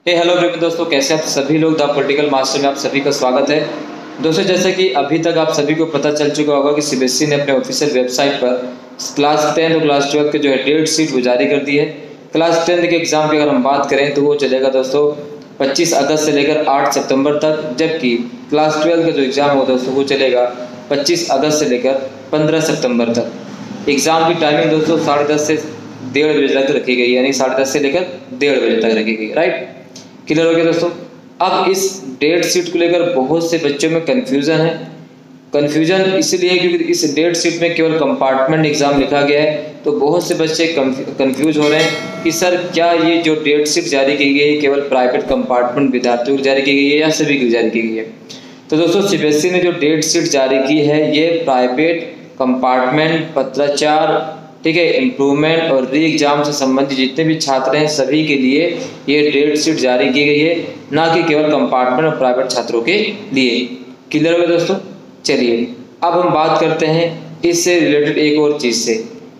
Hello everyone दोस्तों, कैसे आप सभी लोग द पॉलिटिकल मास्टर में आप सभी का स्वागत है। दोस्तों, जैसे कि अभी तक आप सभी को पता चल चुका होगा कि सीबीएसई ने अपने ऑफिशियल वेबसाइट पर क्लास 10 और क्लास 12 के जो है डेट शीट वो जारी कर दी है। क्लास 10 के एग्ज़ाम की अगर हम बात करें तो वो चलेगा दोस्तों 25 अगस्त से लेकर 8 सितंबर तक, जबकि क्लास 12 का जो एग्ज़ाम होगा दोस्तों वो चलेगा 25 अगस्त से लेकर 15 सितंबर तक। एग्ज़ाम की टाइमिंग दोस्तों 10:30 से 1:30 बजे तक रखी गई, यानी 10:30 से लेकर 1:30 बजे तक रखी गई। राइट, क्लियर हो गया दोस्तों। अब इस डेट शीट को लेकर बहुत से बच्चों में कन्फ्यूज़न है। कन्फ्यूज़न इसलिए क्योंकि इस डेट शीट में केवल कंपार्टमेंट एग्ज़ाम लिखा गया है, तो बहुत से बच्चे कन्फ्यूज हो रहे हैं कि सर क्या ये जो डेट शीट जारी की गई है केवल प्राइवेट कंपार्टमेंट विद्यार्थियों को जारी की गई है या सभी को जारी की गई है। तो दोस्तों, सीबीएसई ने जो डेट शीट जारी की है ये प्राइवेट कंपार्टमेंट पत्राचार, ठीक है, इम्प्रूवमेंट और री एग्जाम से संबंधित जितने भी छात्र हैं सभी के लिए ये डेट शीट जारी की गई है, ना कि केवल कंपार्टमेंट और प्राइवेट छात्रों के लिए। क्लियर हो दोस्तों। चलिए अब हम बात करते हैं इससे रिलेटेड एक और चीज़ से।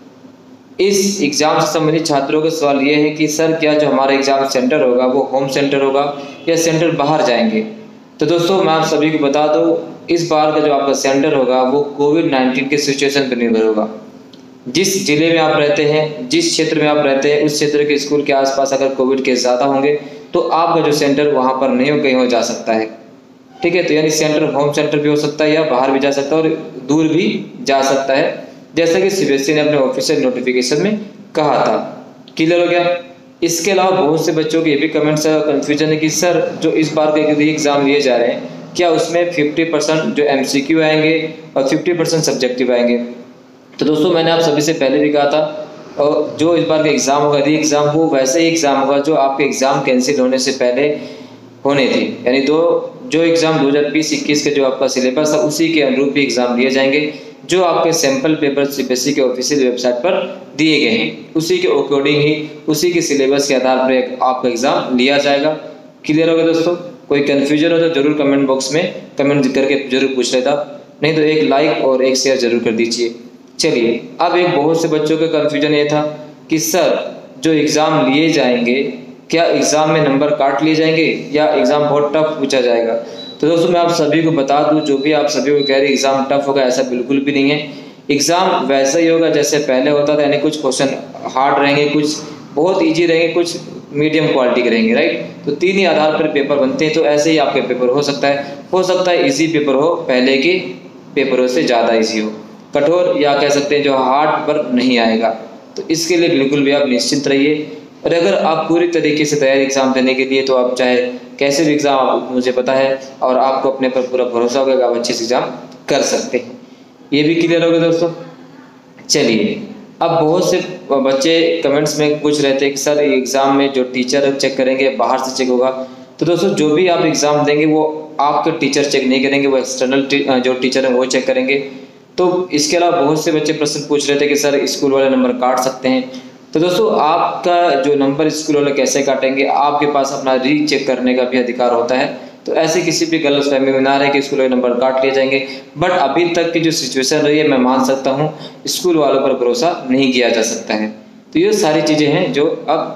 इस एग्ज़ाम से संबंधित छात्रों का सवाल ये है कि सर क्या जो हमारा एग्ज़ाम सेंटर होगा वो होम सेंटर होगा या सेंटर बाहर जाएंगे। तो दोस्तों, मैं आप सभी को बता दूँ, इस बार का जो आपका सेंटर होगा वो कोविड-19 के सिचुएशन पर निर्भर होगा। जिस जिले में आप रहते हैं, जिस क्षेत्र में आप रहते हैं, उस क्षेत्र के स्कूल के आसपास अगर कोविड केस ज़्यादा होंगे तो आपका जो सेंटर वहाँ पर नहीं हो, कहीं हो जा सकता है। ठीक है, तो यानी सेंटर होम सेंटर भी हो सकता है या बाहर भी जा सकता है और दूर भी जा सकता है, जैसा कि सीबीएसई ने अपने ऑफिशियल नोटिफिकेशन में कहा था। क्लियर हो गया। इसके अलावा बहुत से बच्चों के ये भी कमेंट्स कन्फ्यूजन है कि सर जो इस बार के एग्ज़ाम लिए जा रहे हैं क्या उसमें 50% जो MCQ आएंगे और 50% सब्जेक्टिव आएंगे। तो दोस्तों, मैंने आप सभी से पहले भी कहा था, और जो इस बार का एग्ज़ाम होगा री एग्ज़ाम वो वैसे ही एग्ज़ाम होगा जो आपके एग्ज़ाम कैंसिल होने से पहले होने थे, यानी जो एग्ज़ाम 2020-21 के जो आपका सिलेबस था उसी के अनुरूप भी एग्ज़ाम लिए जाएंगे। जो आपके सैम्पल पेपर सीबीएसई के ऑफिशियल वेबसाइट पर दिए गए हैं उसी के अकॉर्डिंग ही, उसी के सिलेबस के आधार पर आपका एग्ज़ाम लिया जाएगा। क्लियर होगा दोस्तों। कोई कन्फ्यूजन हो तो ज़रूर कमेंट बॉक्स में कमेंट करके ज़रूर पूछ लेता, नहीं तो एक लाइक और एक शेयर ज़रूर कर दीजिए। चलिए, अब एक बहुत से बच्चों का कन्फ्यूजन ये था कि सर जो एग्ज़ाम लिए जाएंगे क्या एग्ज़ाम में नंबर काट लिए जाएंगे या एग्ज़ाम बहुत टफ पूछा जाएगा। तो दोस्तों, मैं आप सभी को बता दूं, जो भी आप सभी को कह रहे एग्ज़ाम टफ होगा, ऐसा बिल्कुल भी नहीं है। एग्ज़ाम वैसा ही होगा जैसे पहले होता था, यानी कुछ क्वेश्चन हार्ड रहेंगे, कुछ बहुत ईजी रहेंगे, कुछ मीडियम क्वालिटी के रहेंगे। राइट, तो 3 ही आधार पर पेपर बनते हैं, तो ऐसे ही आपके पेपर हो सकता है ईजी पेपर हो, पहले के पेपरों से ज़्यादा ईजी हो, कठोर या कह सकते हैं जो हार्ड पर नहीं आएगा। तो इसके लिए बिल्कुल भी आप निश्चिंत रहिए। और अगर आप पूरी तरीके से तैयारी एग्ज़ाम देने के लिए, तो आप चाहे कैसे भी एग्ज़ाम, आप मुझे पता है और आपको अपने पर पूरा भरोसा होगा कि आप अच्छे से एग्ज़ाम कर सकते हैं। ये भी क्लियर होगा दोस्तों। चलिए, अब बहुत से बच्चे कमेंट्स में पूछ रहे थे कि सर एग्ज़ाम में जो टीचर चेक करेंगे बाहर से चेक होगा। तो दोस्तों, जो भी आप एग्ज़ाम देंगे वो आपके टीचर चेक नहीं करेंगे, वो एक्सटर्नल जो टीचर हैं वो चेक करेंगे। तो इसके अलावा बहुत से बच्चे प्रश्न पूछ रहे थे कि सर स्कूल वाले नंबर काट सकते हैं। तो दोस्तों, आपका जो नंबर स्कूल वाले कैसे काटेंगे, आपके पास अपना री चेक करने का भी अधिकार होता है। तो ऐसे किसी भी गलतफहमी में ना रहे कि स्कूल वाले नंबर काट लिए जाएंगे। बट अभी तक की जो सिचुएशन रही है, मैं मान सकता हूँ स्कूल वालों पर भरोसा नहीं किया जा सकता है। तो ये सारी चीज़ें हैं जो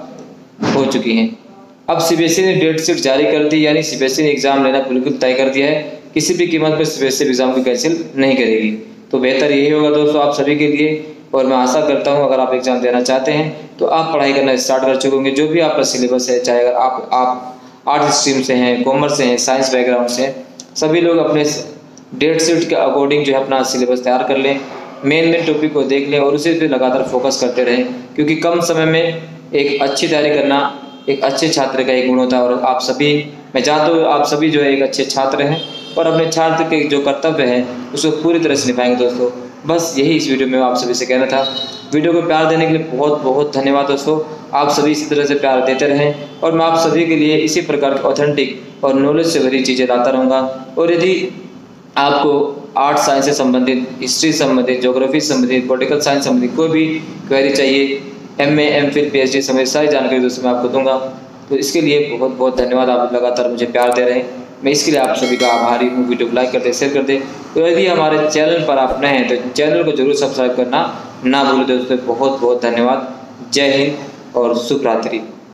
अब हो चुकी हैं। अब सीबीएसई ने डेट शीट जारी कर दी, यानी सीबीएसई ने एग्ज़ाम लेना बिल्कुल तय कर दिया है। किसी भी कीमत पर सीबीएसई एग्ज़ाम को कैंसिल नहीं करेगी। तो बेहतर यही होगा दोस्तों आप सभी के लिए, और मैं आशा करता हूं अगर आप एग्ज़ाम देना चाहते हैं तो आप पढ़ाई करना स्टार्ट कर चुके होंगे। जो भी आपका सिलेबस है, चाहे अगर आप आर्ट स्ट्रीम से हैं, कॉमर्स से हैं, साइंस बैकग्राउंड से हैं, सभी लोग अपने डेट शीट के अकॉर्डिंग जो है अपना सिलेबस तैयार कर लें, मेन टॉपिक को देख लें और उसे पर लगातार फोकस करते रहें, क्योंकि कम समय में एक अच्छी तैयारी करना एक अच्छे छात्र का एक गुण होता है। और आप सभी, मैं चाहता हूँ आप सभी जो है एक अच्छे छात्र हैं और अपने छात्र के जो कर्तव्य है उसको पूरी तरह से निभाएंगे दोस्तों। बस यही इस वीडियो में आप सभी से कहना था। वीडियो को प्यार देने के लिए बहुत बहुत धन्यवाद दोस्तों। आप सभी इसी तरह से प्यार देते रहें और मैं आप सभी के लिए इसी प्रकार की ऑथेंटिक और नॉलेज से भरी चीज़ें लाता रहूँगा। और यदि आपको आर्ट साइंस से संबंधित, हिस्ट्री संबंधित, ज्योग्राफी संबंधित, पॉलिटिकल साइंस संबंधित कोई भी क्वेरी चाहिए, MA, MPhil, PhD संबंधित सारी जानकारी दोस्तों मैं आपको दूंगा। तो इसके लिए बहुत बहुत धन्यवाद। आप लगातार मुझे प्यार दे रहे हैं, मैं इसके लिए आप सभी का आभारी हूँ। वीडियो को लाइक कर दे, शेयर कर दे। तो यदि हमारे चैनल पर आप नए हैं तो चैनल को जरूर सब्सक्राइब करना ना भूलें दोस्तों। बहुत बहुत धन्यवाद। जय हिंद और शुभ रात्रि।